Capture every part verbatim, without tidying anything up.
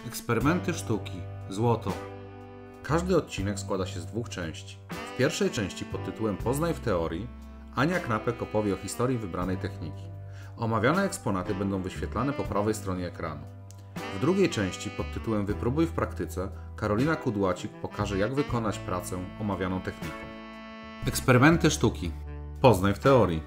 Eksperymenty sztuki. Złoto. Każdy odcinek składa się z dwóch części. W pierwszej części pod tytułem Poznaj w teorii Ania Knapek opowie o historii wybranej techniki. Omawiane eksponaty będą wyświetlane po prawej stronie ekranu. W drugiej części pod tytułem Wypróbuj w praktyce Karolina Kudłacik pokaże, jak wykonać pracę omawianą techniką. Eksperymenty sztuki. Poznaj w teorii.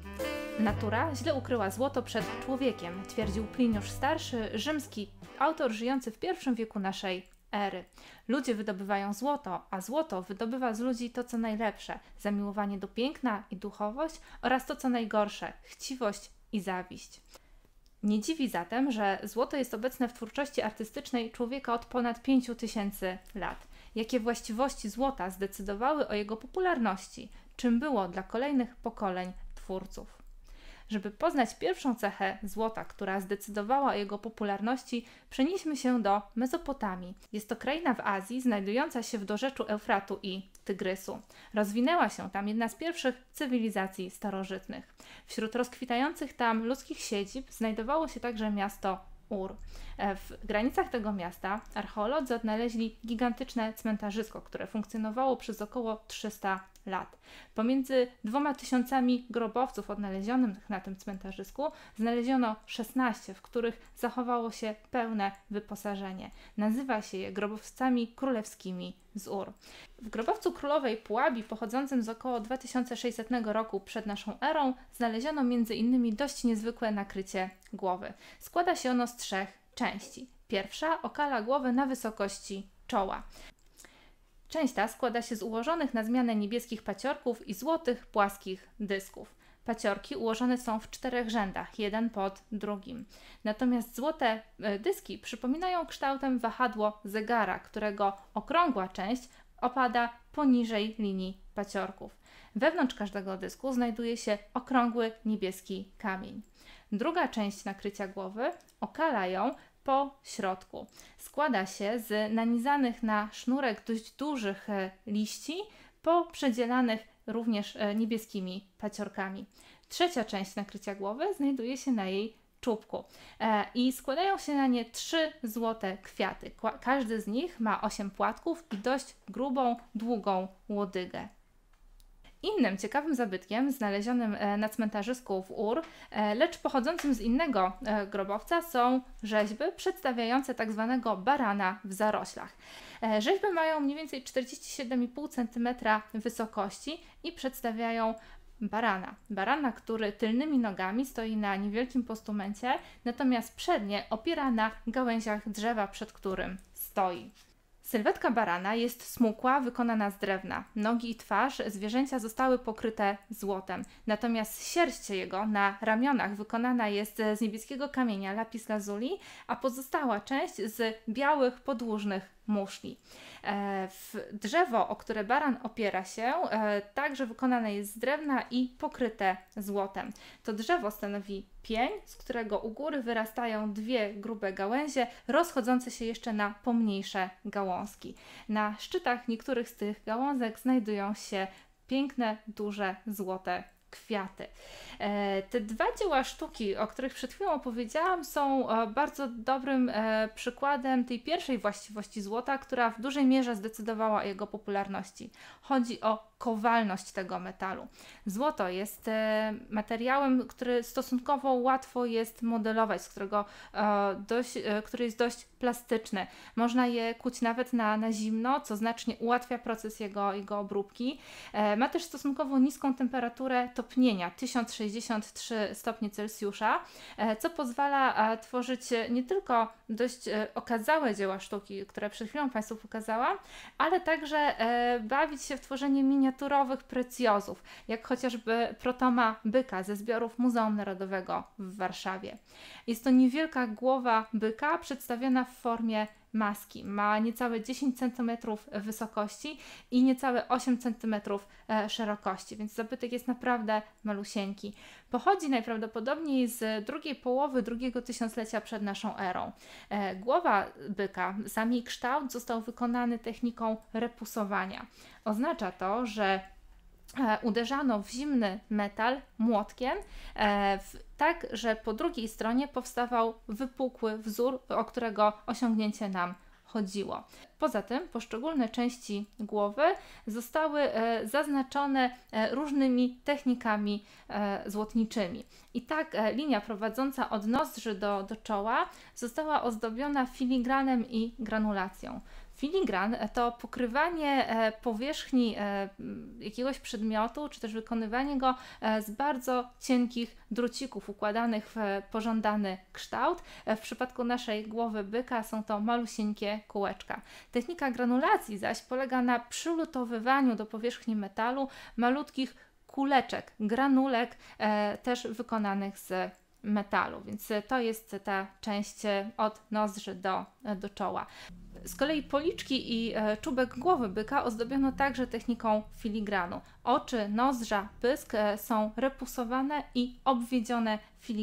Natura źle ukryła złoto przed człowiekiem, twierdził Pliniusz Starszy, rzymski autor żyjący w pierwszym wieku naszej ery. Ludzie wydobywają złoto, a złoto wydobywa z ludzi to, co najlepsze, zamiłowanie do piękna i duchowość oraz to, co najgorsze, chciwość i zawiść. Nie dziwi zatem, że złoto jest obecne w twórczości artystycznej człowieka od ponad pięciu tysięcy lat. Jakie właściwości złota zdecydowały o jego popularności? Czym było dla kolejnych pokoleń twórców? Żeby poznać pierwszą cechę złota, która zdecydowała o jego popularności, przenieśmy się do Mezopotamii. Jest to kraina w Azji, znajdująca się w dorzeczu Eufratu i Tygrysu. Rozwinęła się tam jedna z pierwszych cywilizacji starożytnych. Wśród rozkwitających tam ludzkich siedzib znajdowało się także miasto Ur. W granicach tego miasta archeolodzy odnaleźli gigantyczne cmentarzysko, które funkcjonowało przez około trzysta lat. Pomiędzy dwoma tysiącami grobowców odnalezionych na tym cmentarzysku znaleziono szesnaście, w których zachowało się pełne wyposażenie. Nazywa się je grobowcami królewskimi z Ur. W grobowcu królowej Pułabi, pochodzącym z około dwa tysiące sześćsetnego roku przed naszą erą, znaleziono m.in. dość niezwykłe nakrycie głowy. Składa się ono z trzech części. Pierwsza okala głowę na wysokości czoła. Część ta składa się z ułożonych na zmianę niebieskich paciorków i złotych, płaskich dysków. Paciorki ułożone są w czterech rzędach, jeden pod drugim. Natomiast złote dyski przypominają kształtem wahadło zegara, którego okrągła część opada poniżej linii paciorków. Wewnątrz każdego dysku znajduje się okrągły niebieski kamień. Druga część nakrycia głowy okala ją po środku. Składa się z nanizanych na sznurek dość dużych liści, poprzedzielanych również niebieskimi paciorkami. Trzecia część nakrycia głowy znajduje się na jej czubku e, i składają się na nie trzy złote kwiaty. Każdy z nich ma osiem płatków i dość grubą, długą łodygę. Innym ciekawym zabytkiem znalezionym na cmentarzysku w Ur, lecz pochodzącym z innego grobowca, są rzeźby przedstawiające tak zwanego barana w zaroślach. Rzeźby mają mniej więcej czterdzieści siedem i pół centymetra wysokości i przedstawiają barana. Barana, który tylnymi nogami stoi na niewielkim postumencie, natomiast przednie opiera na gałęziach drzewa, przed którym stoi. Sylwetka barana jest smukła, wykonana z drewna. Nogi i twarz zwierzęcia zostały pokryte złotem, natomiast sierść jego na ramionach wykonana jest z niebieskiego kamienia lapis lazuli, a pozostała część z białych, podłużnych muszli. E, w drzewo, o które baran opiera się, e, także wykonane jest z drewna i pokryte złotem. To drzewo stanowi pień, z którego u góry wyrastają dwie grube gałęzie, rozchodzące się jeszcze na pomniejsze gałązki. Na szczytach niektórych z tych gałązek znajdują się piękne, duże, złote kwiaty. E, te dwa dzieła sztuki, o których przed chwilą opowiedziałam, są e, bardzo dobrym e, przykładem tej pierwszej właściwości złota, która w dużej mierze zdecydowała o jego popularności. Chodzi o kowalność tego metalu. Złoto jest e, materiałem, który stosunkowo łatwo jest modelować, z którego e, dość, e, który jest dość plastyczny. Można je kuć nawet na, na zimno, co znacznie ułatwia proces jego, jego obróbki. E, ma też stosunkowo niską temperaturę topnienia, tysiąc sześćdziesiąt trzy stopnie Celsjusza, e, co pozwala e, tworzyć nie tylko dość e, okazałe dzieła sztuki, które przed chwilą Państwu pokazałam, ale także e, bawić się w tworzenie miniaturowych precjozów, jak chociażby protoma byka ze zbiorów Muzeum Narodowego w Warszawie. Jest to niewielka głowa byka przedstawiona w formie maski. Ma niecałe dziesięć centymetrów wysokości i niecałe osiem centymetrów szerokości, więc zabytek jest naprawdę malusieńki. Pochodzi najprawdopodobniej z drugiej połowy drugiego tysiąclecia przed naszą erą. Głowa byka, sam jej kształt został wykonany techniką repusowania. Oznacza to, że uderzano w zimny metal młotkiem w tak że po drugiej stronie powstawał wypukły wzór, o którego osiągnięcie nam chodziło. Poza tym poszczególne części głowy zostały e, zaznaczone e, różnymi technikami e, złotniczymi. I tak e, linia prowadząca od nozdrzy do, do czoła została ozdobiona filigranem i granulacją. Filigran to pokrywanie e, powierzchni e, jakiegoś przedmiotu, czy też wykonywanie go e, z bardzo cienkich drucików układanych w e, pożądany kształt. E, w przypadku naszej głowy byka są to malusieńkie kółeczka. Technika granulacji zaś polega na przylutowywaniu do powierzchni metalu malutkich kuleczek, granulek, e, też wykonanych z metalu, więc to jest ta część od nozdrzy do, do czoła. Z kolei policzki i e, czubek głowy byka ozdobiono także techniką filigranu. Oczy, nozdrza, pysk e, są repusowane i obwiedzione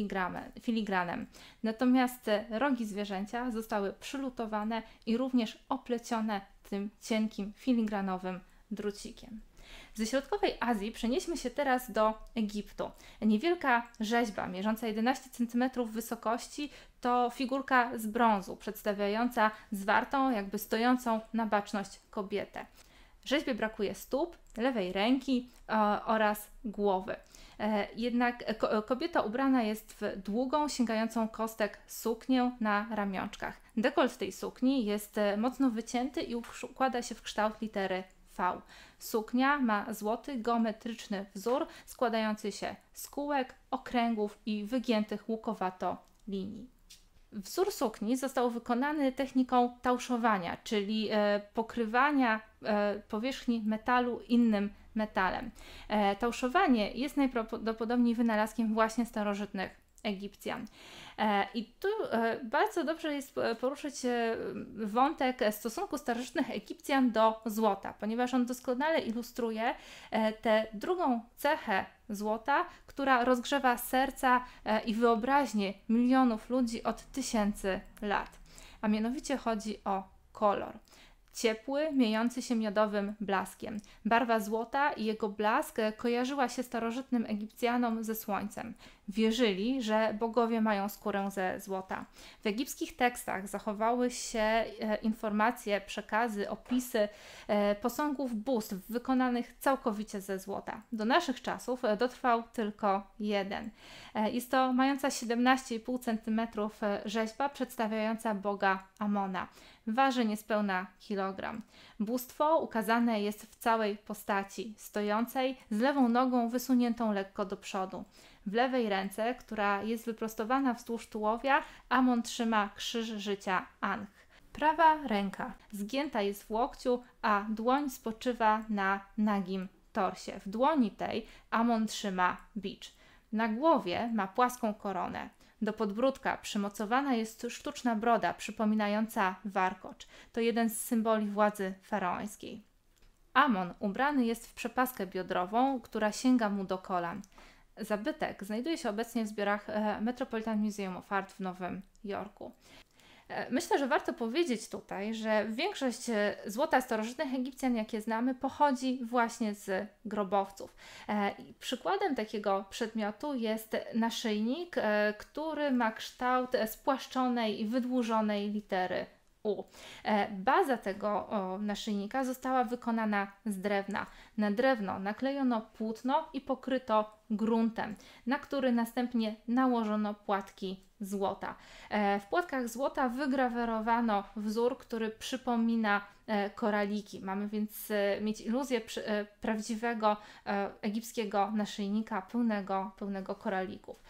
filigranem. Natomiast e, rogi zwierzęcia zostały przylutowane i również oplecione tym cienkim filigranowym drucikiem. Ze środkowej Azji przenieśmy się teraz do Egiptu. Niewielka rzeźba mierząca jedenaście centymetrów wysokości to figurka z brązu przedstawiająca zwartą, jakby stojącą na baczność kobietę. Rzeźbie brakuje stóp, lewej ręki e, oraz głowy. E, jednak ko kobieta ubrana jest w długą, sięgającą kostek suknię na ramionczkach. Dekolt tej sukni jest e, mocno wycięty i układa się w kształt litery V. Suknia ma złoty, geometryczny wzór składający się z kółek, okręgów i wygiętych łukowato linii. Wzór sukni został wykonany techniką tauszowania, czyli e, pokrywania e, powierzchni metalu innym metalem. E, tauszowanie jest najprawdopodobniej wynalazkiem właśnie starożytnych Egipcjan. E, I tu e, bardzo dobrze jest poruszyć e, wątek stosunku starożytnych Egipcjan do złota, ponieważ on doskonale ilustruje e, tę drugą cechę złota, która rozgrzewa serca e, i wyobraźnię milionów ludzi od tysięcy lat. A mianowicie chodzi o kolor. Ciepły, miejący się miodowym blaskiem. Barwa złota i jego blask kojarzyła się starożytnym Egipcjanom ze słońcem. Wierzyli, że bogowie mają skórę ze złota. W egipskich tekstach zachowały się e, informacje, przekazy, opisy e, posągów bóstw wykonanych całkowicie ze złota. Do naszych czasów e, dotrwał tylko jeden. E, jest to mająca siedemnaście i pół centymetrów rzeźba przedstawiająca boga Amona. Waży niespełna kilogram. Bóstwo ukazane jest w całej postaci, stojącej, z lewą nogą wysuniętą lekko do przodu. W lewej ręce, która jest wyprostowana wzdłuż tułowia, Amon trzyma krzyż życia Ankh. Prawa ręka zgięta jest w łokciu, a dłoń spoczywa na nagim torsie. W dłoni tej Amon trzyma bicz. Na głowie ma płaską koronę. Do podbródka przymocowana jest sztuczna broda przypominająca warkocz. To jeden z symboli władzy faraońskiej. Amon ubrany jest w przepaskę biodrową, która sięga mu do kolan. Zabytek znajduje się obecnie w zbiorach Metropolitan Museum of Art w Nowym Jorku. Myślę, że warto powiedzieć tutaj, że większość złota starożytnych Egipcjan, jakie znamy, pochodzi właśnie z grobowców. Przykładem takiego przedmiotu jest naszyjnik, który ma kształt spłaszczonej i wydłużonej litery U. Baza tego naszyjnika została wykonana z drewna. Na drewno naklejono płótno i pokryto gruntem, na który następnie nałożono płatki złota. W płatkach złota wygrawerowano wzór, który przypomina koraliki. Mamy więc mieć iluzję prawdziwego egipskiego naszyjnika pełnego, pełnego koralików.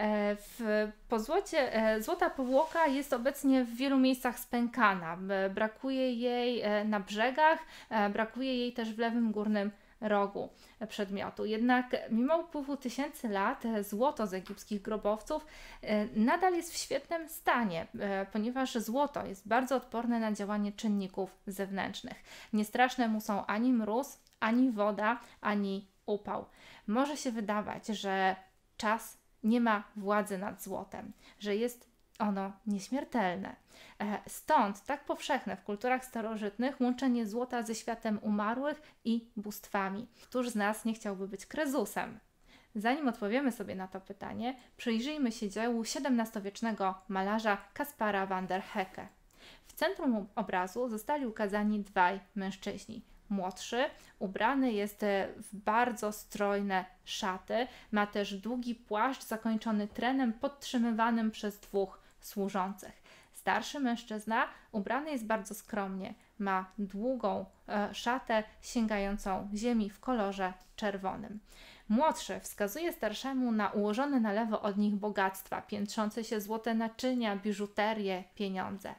W pozłocie złota powłoka jest obecnie w wielu miejscach spękana. Brakuje jej na brzegach, brakuje jej też w lewym górnym rogu przedmiotu. Jednak mimo upływu tysięcy lat złoto z egipskich grobowców nadal jest w świetnym stanie, ponieważ złoto jest bardzo odporne na działanie czynników zewnętrznych. Niestraszne mu są ani mróz, ani woda, ani upał. Może się wydawać, że czas nie ma władzy nad złotem, że jest ono nieśmiertelne. Stąd tak powszechne w kulturach starożytnych łączenie złota ze światem umarłych i bóstwami. Któż z nas nie chciałby być Krezusem? Zanim odpowiemy sobie na to pytanie, przyjrzyjmy się dziełu siedemnastowiecznego malarza Caspara van der Hecke. W centrum obrazu zostali ukazani dwaj mężczyźni. Młodszy ubrany jest w bardzo strojne szaty, ma też długi płaszcz zakończony trenem podtrzymywanym przez dwóch służących. Starszy mężczyzna ubrany jest bardzo skromnie, ma długą e, szatę sięgającą ziemi w kolorze czerwonym. Młodszy wskazuje starszemu na ułożone na lewo od nich bogactwa, piętrzące się złote naczynia, biżuterię, pieniądze.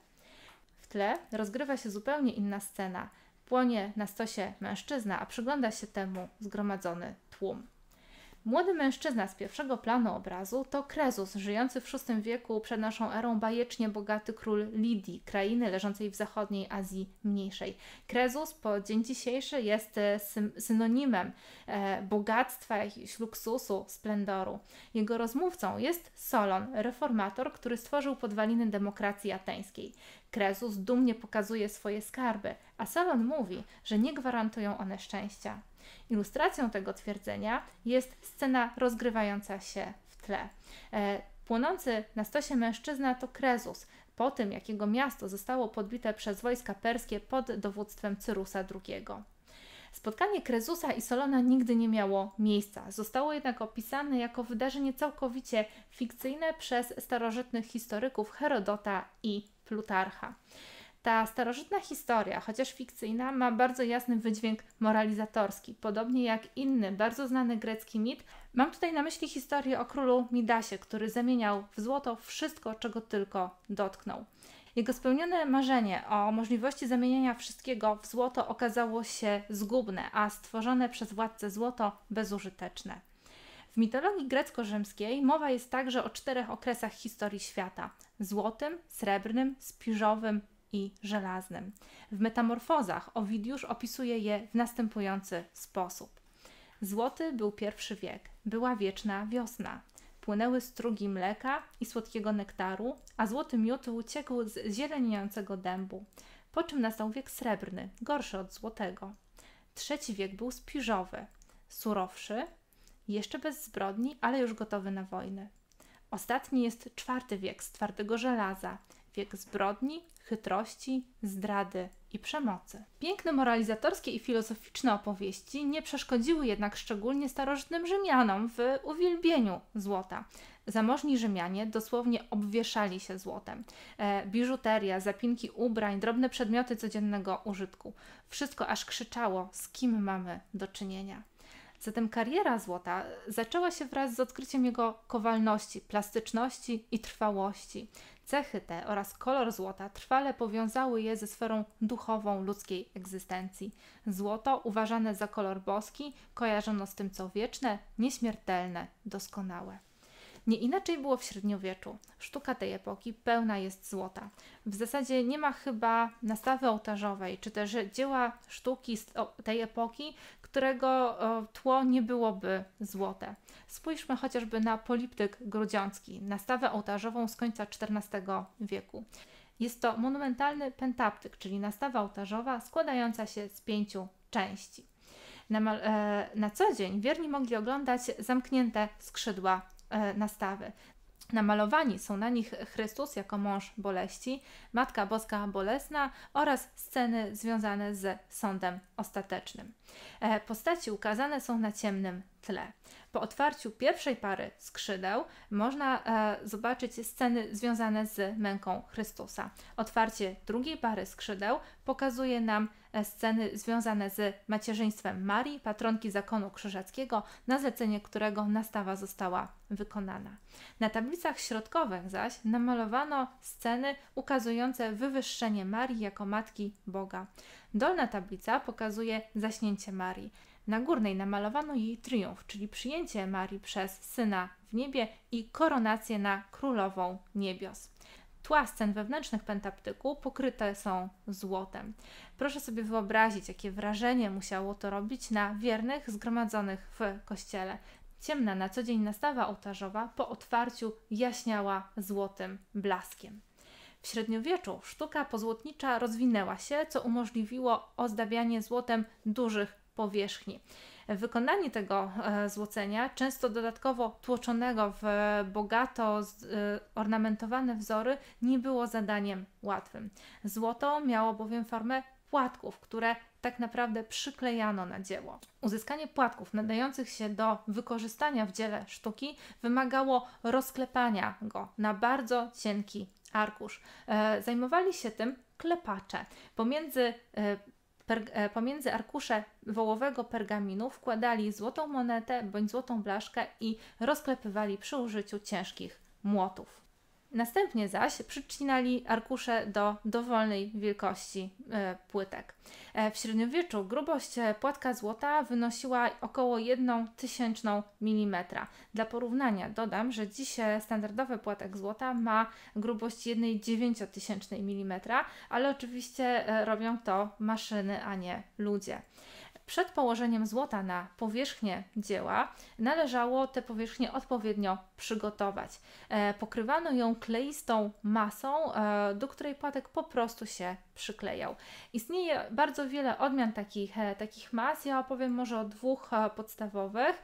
W tle rozgrywa się zupełnie inna scena. Płonie na stosie mężczyzna, a przygląda się temu zgromadzony tłum. Młody mężczyzna z pierwszego planu obrazu to Krezus, żyjący w szóstym wieku przed naszą erą bajecznie bogaty król Lidii, krainy leżącej w zachodniej Azji Mniejszej. Krezus po dzień dzisiejszy jest synonimem e, bogactwa, jakiegoś luksusu, splendoru. Jego rozmówcą jest Solon, reformator, który stworzył podwaliny demokracji ateńskiej. Krezus dumnie pokazuje swoje skarby, a Solon mówi, że nie gwarantują one szczęścia. Ilustracją tego twierdzenia jest scena rozgrywająca się w tle. E, płonący na stosie mężczyzna to Krezus, po tym jak jego miasto zostało podbite przez wojska perskie pod dowództwem Cyrusa drugiego. Spotkanie Krezusa i Solona nigdy nie miało miejsca. Zostało jednak opisane jako wydarzenie całkowicie fikcyjne przez starożytnych historyków Herodota i Plutarcha. Ta starożytna historia, chociaż fikcyjna, ma bardzo jasny wydźwięk moralizatorski, podobnie jak inny, bardzo znany grecki mit. Mam tutaj na myśli historię o królu Midasie, który zamieniał w złoto wszystko, czego tylko dotknął. Jego spełnione marzenie o możliwości zamieniania wszystkiego w złoto okazało się zgubne, a stworzone przez władcę złoto bezużyteczne. W mitologii grecko-rzymskiej mowa jest także o czterech okresach historii świata: złotym, srebrnym, spiżowym i żelaznym. W Metamorfozach Owidiusz opisuje je w następujący sposób. Złoty był pierwszy wiek, była wieczna wiosna. Płynęły strugi mleka i słodkiego nektaru, a złoty miód uciekł z zieleniejącego dębu. Po czym nastał wiek srebrny, gorszy od złotego. Trzeci wiek był spiżowy, surowszy, jeszcze bez zbrodni, ale już gotowy na wojnę. Ostatni jest czwarty wiek z twardego żelaza, wiek zbrodni, chytrości, zdrady i przemocy. Piękne moralizatorskie i filozoficzne opowieści nie przeszkodziły jednak szczególnie starożytnym Rzymianom w uwielbieniu złota. Zamożni Rzymianie dosłownie obwieszali się złotem. E, biżuteria, zapinki ubrań, drobne przedmioty codziennego użytku. Wszystko aż krzyczało, z kim mamy do czynienia. Zatem kariera złota zaczęła się wraz z odkryciem jego kowalności, plastyczności i trwałości. Cechy te oraz kolor złota trwale powiązały je ze sferą duchową ludzkiej egzystencji. Złoto, uważane za kolor boski, kojarzono z tym, co wieczne, nieśmiertelne, doskonałe. Nie inaczej było w średniowieczu. Sztuka tej epoki pełna jest złota. W zasadzie nie ma chyba nastawy ołtarzowej, czy też dzieła sztuki z tej epoki, którego tło nie byłoby złote. Spójrzmy chociażby na poliptyk grudziącki, nastawę ołtarzową z końca czternastego wieku. Jest to monumentalny pentaptyk, czyli nastawa ołtarzowa składająca się z pięciu części. Na, na co dzień wierni mogli oglądać zamknięte skrzydła nastawy. Namalowani są na nich Chrystus jako mąż boleści, Matka Boska bolesna oraz sceny związane z sądem ostatecznym. Postaci ukazane są na ciemnym tle. Po otwarciu pierwszej pary skrzydeł można e, zobaczyć sceny związane z męką Chrystusa. Otwarcie drugiej pary skrzydeł pokazuje nam e, sceny związane z macierzyństwem Marii, patronki zakonu krzyżackiego, na zlecenie którego nastawa została wykonana. Na tablicach środkowych zaś namalowano sceny ukazujące wywyższenie Marii jako Matki Boga. Dolna tablica pokazuje zaśnięcie Marii. Na górnej namalowano jej triumf, czyli przyjęcie Marii przez Syna w niebie i koronację na Królową Niebios. Tła scen wewnętrznych pentaptyku pokryte są złotem. Proszę sobie wyobrazić, jakie wrażenie musiało to robić na wiernych zgromadzonych w kościele. Ciemna na co dzień nastawa ołtarzowa po otwarciu jaśniała złotym blaskiem. W średniowieczu sztuka pozłotnicza rozwinęła się, co umożliwiło ozdabianie złotem dużych powierzchni. Wykonanie tego złocenia, często dodatkowo tłoczonego w bogato ornamentowane wzory, nie było zadaniem łatwym. Złoto miało bowiem formę płatków, które tak naprawdę przyklejano na dzieło. Uzyskanie płatków nadających się do wykorzystania w dziele sztuki wymagało rozklepania go na bardzo cienki arkusz. E, zajmowali się tym klepacze. Pomiędzy, e, per, e, pomiędzy arkusze wołowego pergaminu wkładali złotą monetę bądź złotą blaszkę i rozklepywali przy użyciu ciężkich młotów. Następnie zaś przycinali arkusze do dowolnej wielkości e, płytek. E, w średniowieczu grubość płatka złota wynosiła około jedną tysięczną milimetra. Dla porównania dodam, że dziś standardowy płatek złota ma grubość jednej dziewięciotysięcznej milimetra, ale oczywiście e, robią to maszyny, a nie ludzie. Przed położeniem złota na powierzchnię dzieła należało tę powierzchnię odpowiednio przygotować. E, pokrywano ją kleistą masą, e, do której płatek po prostu się przyklejał. Istnieje bardzo wiele odmian takich, e, takich mas. Ja opowiem może o dwóch e, podstawowych.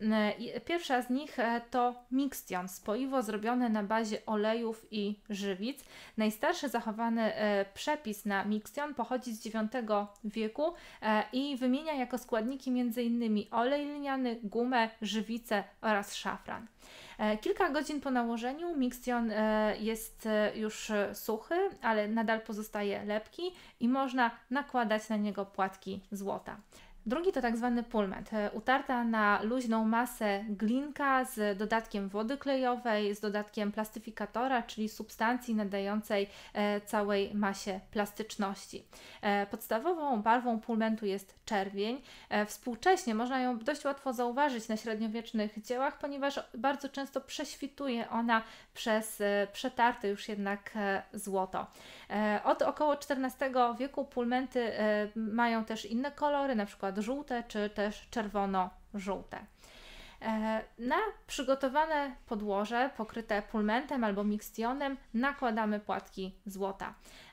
E, pierwsza z nich e, to mikstion, spoiwo zrobione na bazie olejów i żywic. Najstarszy zachowany e, przepis na mikstion pochodzi z dziewiątego wieku e, i wymienia jako składniki między innymi olej lniany, gumę, żywicę oraz szafran. Kilka godzin po nałożeniu mikstion jest już suchy, ale nadal pozostaje lepki i można nakładać na niego płatki złota. Drugi to tak zwany pulment, utarta na luźną masę glinka z dodatkiem wody klejowej, z dodatkiem plastyfikatora, czyli substancji nadającej całej masie plastyczności. Podstawową barwą pulmentu jest czerwień. Współcześnie można ją dość łatwo zauważyć na średniowiecznych dziełach, ponieważ bardzo często prześwituje ona przez przetarte już jednak złoto. Od około czternastego wieku pulmenty mają też inne kolory, na przykład żółte czy też czerwono-żółte. Na przygotowane podłoże pokryte pulmentem albo mikstionem nakładamy płatki złota.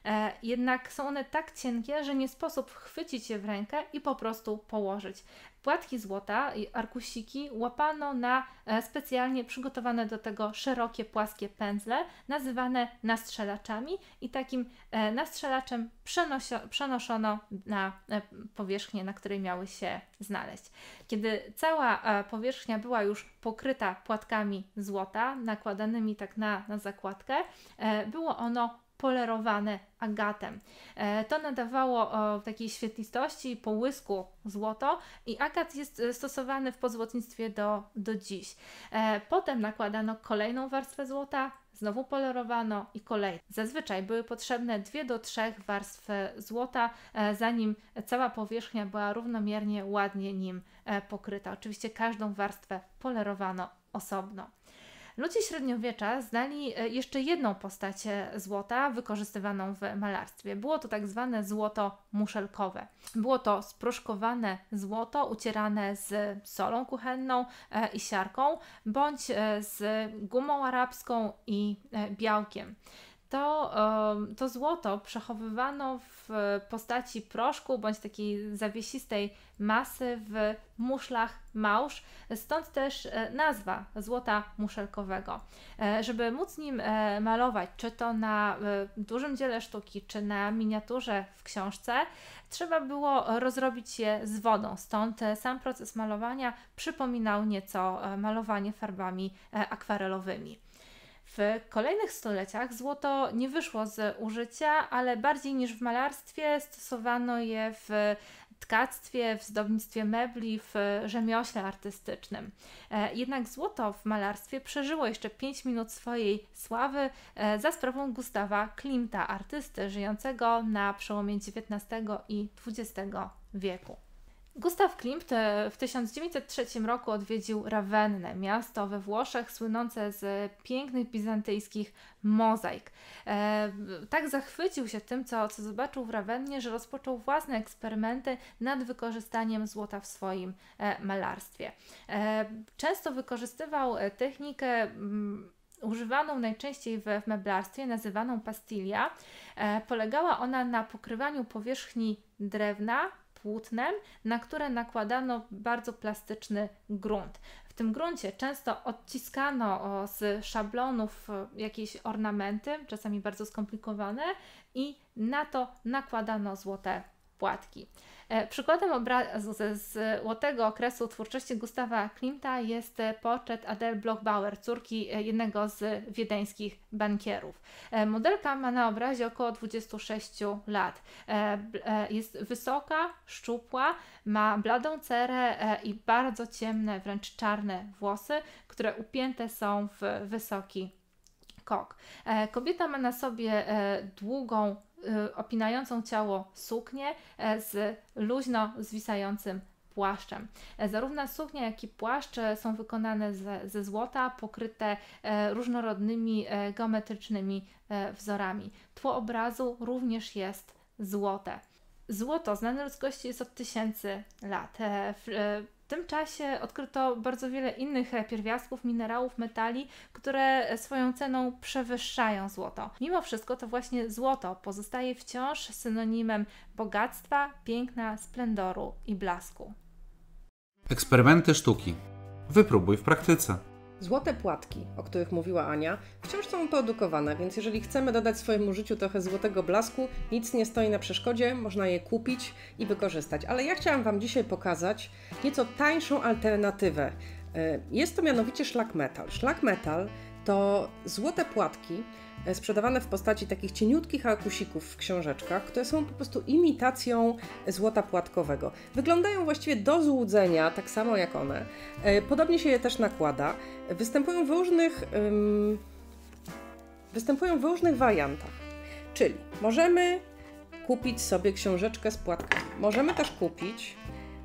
Jednak są one tak cienkie, że nie sposób chwycić je w rękę i po prostu położyć. Płatki złota i arkusiki łapano na specjalnie przygotowane do tego szerokie, płaskie pędzle, nazywane nastrzelaczami, i takim nastrzelaczem przenoszono na powierzchnię, na której miały się znaleźć. Kiedy cała powierzchnia była już pokryta płatkami złota, nakładanymi tak na, na zakładkę, było ono polerowane agatem. E, to nadawało o, takiej świetlistości i połysku złoto, i agat jest stosowany w podzłotnictwie do, do dziś. E, potem nakładano kolejną warstwę złota, znowu polerowano i kolejną. Zazwyczaj były potrzebne dwie do trzech warstw złota, e, zanim cała powierzchnia była równomiernie, ładnie nim e, pokryta. Oczywiście każdą warstwę polerowano osobno. Ludzie średniowiecza znali jeszcze jedną postać złota wykorzystywaną w malarstwie. Było to tak zwane złoto muszelkowe. Było to sproszkowane złoto ucierane z solą kuchenną i siarką, bądź z gumą arabską i białkiem. To, to złoto przechowywano w postaci proszku bądź takiej zawiesistej masy w muszlach małż, stąd też nazwa złota muszelkowego. Żeby móc nim malować, czy to na dużym dziele sztuki, czy na miniaturze w książce, trzeba było rozrobić je z wodą, stąd sam proces malowania przypominał nieco malowanie farbami akwarelowymi. W kolejnych stuleciach złoto nie wyszło z użycia, ale bardziej niż w malarstwie stosowano je w tkactwie, w zdobnictwie mebli, w rzemiośle artystycznym. Jednak złoto w malarstwie przeżyło jeszcze pięć minut swojej sławy za sprawą Gustawa Klimta, artysty żyjącego na przełomie dziewiętnastego i dwudziestego wieku. Gustav Klimt w tysiąc dziewięćset trzecim roku odwiedził Rawennę, miasto we Włoszech słynące z pięknych bizantyjskich mozaik. E, tak zachwycił się tym, co, co zobaczył w Rawennie, że rozpoczął własne eksperymenty nad wykorzystaniem złota w swoim e, malarstwie. E, często wykorzystywał technikę m, używaną najczęściej w, w meblarstwie, nazywaną pastilla. E, polegała ona na pokrywaniu powierzchni drewna płótnem, na które nakładano bardzo plastyczny grunt. W tym gruncie często odciskano z szablonów jakieś ornamenty, czasami bardzo skomplikowane, i na to nakładano złote płatki. Przykładem obrazu ze złotego okresu twórczości Gustawa Klimta jest portret Adele Bloch-Bauer, córki jednego z wiedeńskich bankierów. Modelka ma na obrazie około dwadzieścia sześć lat. Jest wysoka, szczupła, ma bladą cerę i bardzo ciemne, wręcz czarne włosy, które upięte są w wysoki kok. Kobieta ma na sobie długą, opinającą ciało suknię z luźno zwisającym płaszczem. Zarówno suknia, jak i płaszcz są wykonane ze, ze złota, pokryte różnorodnymi geometrycznymi wzorami. Tło obrazu również jest złote. Złoto znane ludzkości jest od tysięcy lat. W, W tym czasie odkryto bardzo wiele innych pierwiastków, minerałów, metali, które swoją ceną przewyższają złoto. Mimo wszystko to właśnie złoto pozostaje wciąż synonimem bogactwa, piękna, splendoru i blasku. Eksperymenty sztuki. Wypróbuj w praktyce. Złote płatki, o których mówiła Ania, wciąż są produkowane, więc jeżeli chcemy dodać swojemu życiu trochę złotego blasku, nic nie stoi na przeszkodzie, można je kupić i wykorzystać. Ale ja chciałam Wam dzisiaj pokazać nieco tańszą alternatywę. Jest to mianowicie szlak metal. Szlak metal to złote płatki sprzedawane w postaci takich cieniutkich arkusików w książeczkach, które są po prostu imitacją złota płatkowego. Wyglądają właściwie do złudzenia, tak samo jak one. Podobnie się je też nakłada. Występują w różnych, um, występują w różnych wariantach. Czyli możemy kupić sobie książeczkę z płatkami. Możemy też kupić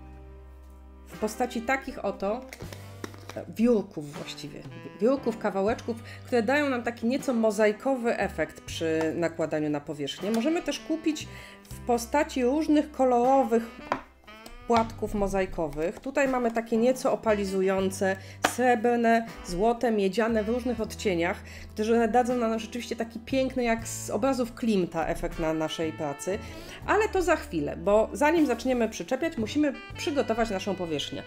w postaci takich oto wiórków właściwie, wiórków, kawałeczków, które dają nam taki nieco mozaikowy efekt przy nakładaniu na powierzchnię. Możemy też kupić w postaci różnych kolorowych płatków mozaikowych. Tutaj mamy takie nieco opalizujące, srebrne, złote, miedziane w różnych odcieniach, które dadzą nam rzeczywiście taki piękny, jak z obrazów Klimta, efekt na naszej pracy. Ale to za chwilę, bo zanim zaczniemy przyczepiać, musimy przygotować naszą powierzchnię.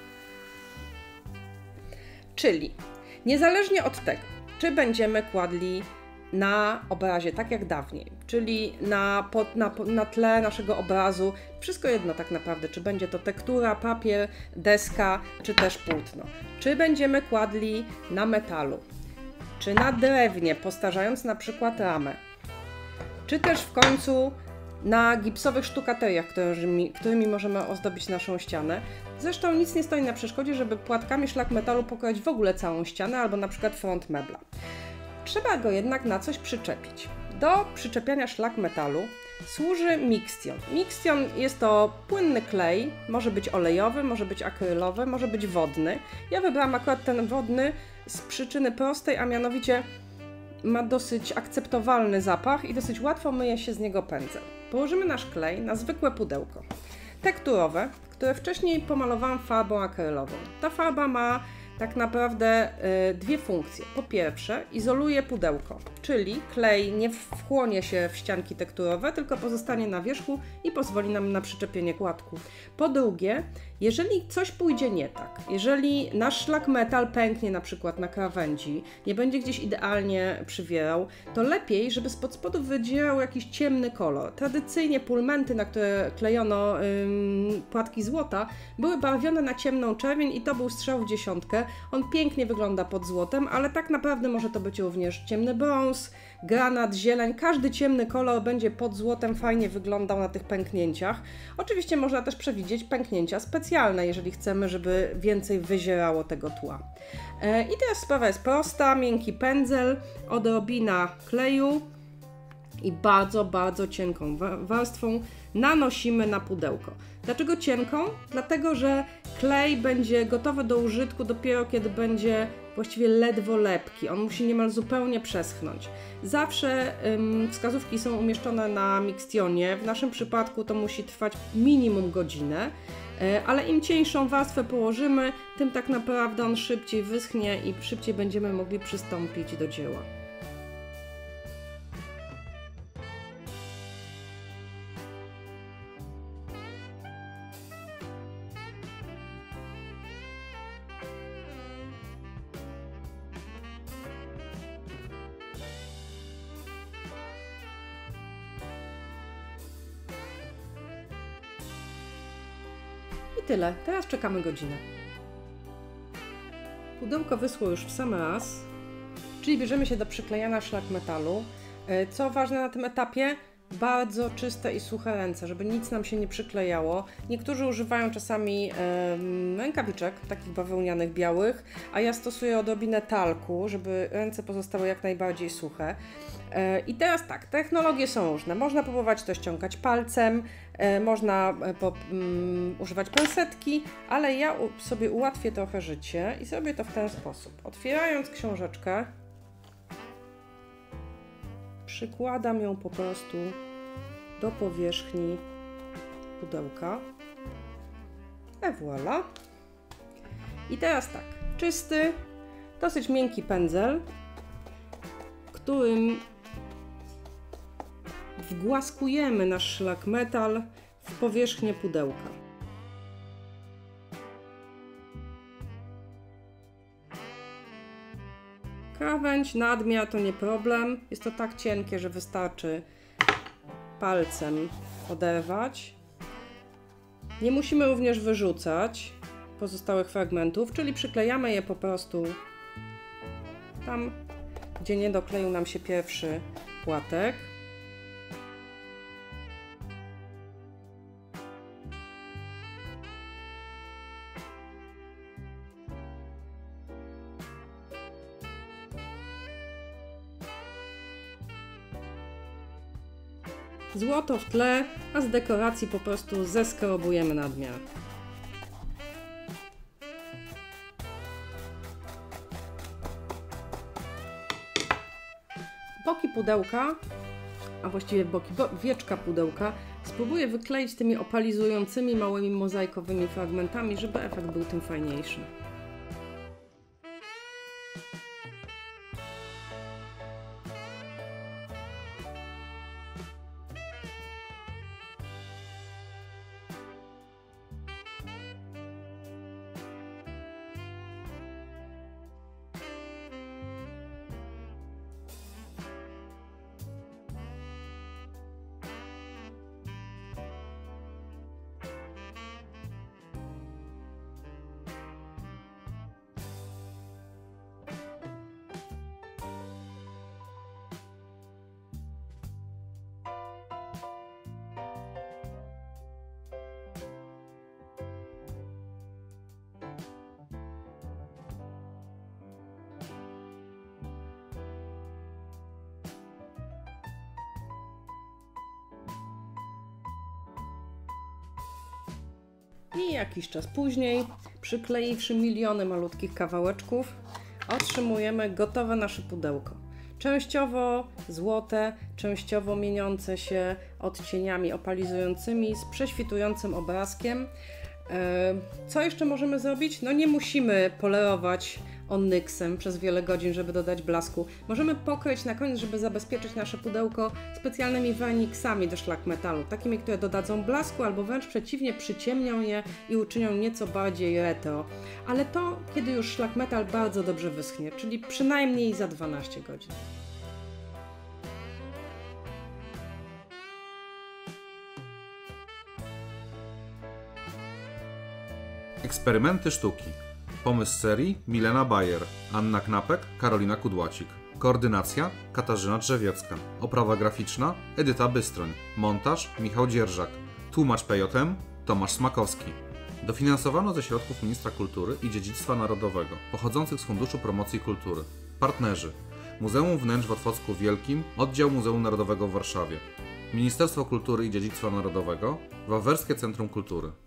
Czyli niezależnie od tego, czy będziemy kładli na obrazie tak jak dawniej, czyli na, na, na tle naszego obrazu, wszystko jedno tak naprawdę, czy będzie to tektura, papier, deska, czy też płótno. Czy będziemy kładli na metalu, czy na drewnie, postarzając na przykład ramę, czy też w końcu na gipsowych sztukateriach, którymi, którymi możemy ozdobić naszą ścianę. Zresztą nic nie stoi na przeszkodzie, żeby płatkami szlak metalu pokroić w ogóle całą ścianę albo na przykład front mebla. Trzeba go jednak na coś przyczepić. Do przyczepiania szlak metalu służy Mixtion. Mixtion jest to płynny klej, może być olejowy, może być akrylowy, może być wodny. Ja wybrałam akurat ten wodny z przyczyny prostej, a mianowicie ma dosyć akceptowalny zapach i dosyć łatwo myje się z niego pędzel. Położymy nasz klej na zwykłe pudełko tekturowe, które wcześniej pomalowałam farbą akrylową. Ta farba ma tak naprawdę y, dwie funkcje. Po pierwsze, izoluje pudełko, czyli klej nie wchłonie się w ścianki tekturowe, tylko pozostanie na wierzchu i pozwoli nam na przyczepienie płatku. Po drugie, jeżeli coś pójdzie nie tak, jeżeli nasz szlak metal pęknie na przykład na krawędzi, nie będzie gdzieś idealnie przywierał, to lepiej, żeby spod spodu wydzierał jakiś ciemny kolor. Tradycyjnie pulmenty, na które klejono ym, płatki złota, były barwione na ciemną czerwień i to był strzał w dziesiątkę. On pięknie wygląda pod złotem, ale tak naprawdę może to być również ciemny brąz, granat, zieleń. Każdy ciemny kolor będzie pod złotem fajnie wyglądał na tych pęknięciach. Oczywiście można też przewidzieć pęknięcia specjalne, jeżeli chcemy, żeby więcej wyzierało tego tła. I teraz sprawa jest prosta. Miękki pędzel, odrobina kleju i bardzo, bardzo cienką warstwą nanosimy na pudełko. Dlaczego cienką? Dlatego, że klej będzie gotowy do użytku dopiero kiedy będzie właściwie ledwo lepki. On musi niemal zupełnie przeschnąć. Zawsze ym, wskazówki są umieszczone na Mixtionie. W naszym przypadku to musi trwać minimum godzinę, yy, ale im cieńszą warstwę położymy, tym tak naprawdę on szybciej wyschnie i szybciej będziemy mogli przystąpić do dzieła. I tyle. Teraz czekamy godzinę. Pudełko wyschło już w sam raz, czyli bierzemy się do przyklejania szlak metalu. Co ważne na tym etapie? Bardzo czyste i suche ręce, żeby nic nam się nie przyklejało. Niektórzy używają czasami e, rękawiczek, takich bawełnianych, białych, a ja stosuję odrobinę talku, żeby ręce pozostały jak najbardziej suche. E, I teraz tak, technologie są różne. Można próbować to ściągać palcem, e, można po, um, używać pensetki, ale ja u, sobie ułatwię trochę życie i zrobię to w ten sposób. Otwierając książeczkę, przykładam ją po prostu do powierzchni pudełka. Et voilà. I teraz tak, czysty, dosyć miękki pędzel, którym wgłaskujemy nasz szlak metal w powierzchnię pudełka. Krawędź, nadmiar to nie problem. Jest to tak cienkie, że wystarczy palcem oderwać. Nie musimy również wyrzucać pozostałych fragmentów, czyli przyklejamy je po prostu tam, gdzie nie dokleił nam się pierwszy płatek. Złoto w tle, a z dekoracji po prostu zeskrobujemy nadmiar. Boki pudełka, a właściwie boki, bo, wieczka pudełka, spróbuję wykleić tymi opalizującymi małymi mozaikowymi fragmentami, żeby efekt był tym fajniejszy. I jakiś czas później, przykleiwszy miliony malutkich kawałeczków, otrzymujemy gotowe nasze pudełko. Częściowo złote, częściowo mieniące się odcieniami opalizującymi z prześwitującym obrazkiem. Co jeszcze możemy zrobić? No nie musimy polerować onyksem przez wiele godzin, żeby dodać blasku. Możemy pokryć na koniec, żeby zabezpieczyć nasze pudełko specjalnymi werniksami do szlak metalu, takimi, które dodadzą blasku albo wręcz przeciwnie, przyciemnią je i uczynią nieco bardziej retro. Ale to, kiedy już szlak metal bardzo dobrze wyschnie, czyli przynajmniej za dwanaście godzin. Eksperymenty sztuki. Pomysł serii Milena Bayer, Anna Knapek, Karolina Kudłacik. Koordynacja Katarzyna Drzewiecka. Oprawa graficzna Edyta Bystroń. Montaż Michał Dzierżak. Tłumacz P J M Tomasz Smakowski. Dofinansowano ze środków Ministra Kultury i Dziedzictwa Narodowego, pochodzących z Funduszu Promocji Kultury. Partnerzy: Muzeum Wnętrz w Otwocku Wielkim, Oddział Muzeum Narodowego w Warszawie. Ministerstwo Kultury i Dziedzictwa Narodowego, Wawelskie Centrum Kultury.